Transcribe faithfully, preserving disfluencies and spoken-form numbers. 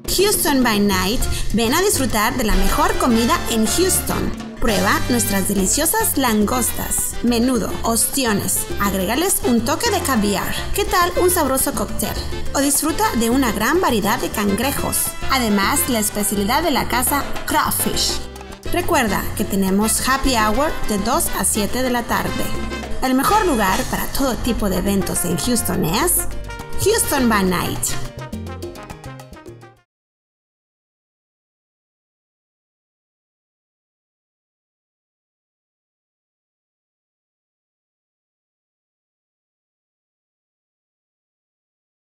Houston by Night, ven a disfrutar de la mejor comida en Houston. Prueba nuestras deliciosas langostas, menudo, ostiones. Agrégales un toque de caviar. ¿Qué tal un sabroso cóctel? O disfruta de una gran variedad de cangrejos. Además, la especialidad de la casa, crawfish. Recuerda que tenemos happy hour de dos a siete de la tarde. El mejor lugar para todo tipo de eventos en Houston es Houston by Night.